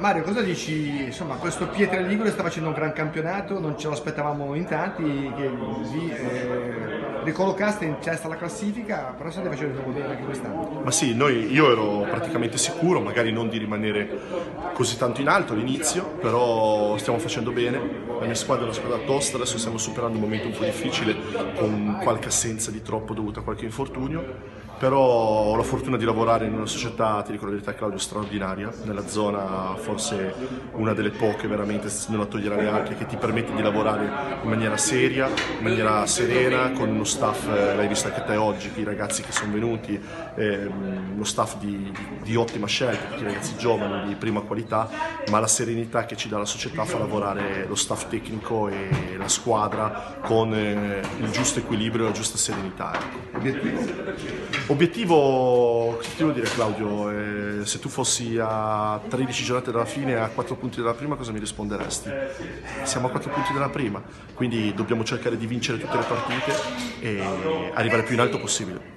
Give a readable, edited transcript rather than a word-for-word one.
Mario, cosa dici? Insomma, questo Pietra Ligure sta facendo un gran campionato, non ce lo aspettavamo in tanti, che vi ricollocaste in testa alla classifica, però state facendo di nuovo bene anche quest'anno. Ma sì, io ero praticamente sicuro, magari non di rimanere così tanto in alto all'inizio, però stiamo facendo bene. La mia squadra è una squadra tosta, adesso stiamo superando un momento un po' difficile con qualche assenza di troppo dovuta a qualche infortunio, però ho la fortuna di lavorare in una società, ti dico la verità Claudio, straordinaria, nella zona forse una delle poche veramente, non la toglierà neanche, che ti permette di lavorare in maniera seria, in maniera serena, con uno staff, l'hai visto anche te oggi, i ragazzi che sono venuti, uno staff di ottima scelta, perché i ragazzi giovani di prima qualità, ma la serenità che ci dà la società fa lavorare lo staff tecnico e la squadra con il giusto equilibrio e la giusta serenità. Obiettivo? Obiettivo, che ti devo dire Claudio, se tu fossi a 13 giornate dalla fine, a 4 punti dalla prima, cosa mi risponderesti? Siamo a 4 punti dalla prima, quindi dobbiamo cercare di vincere tutte le partite e arrivare più in alto possibile.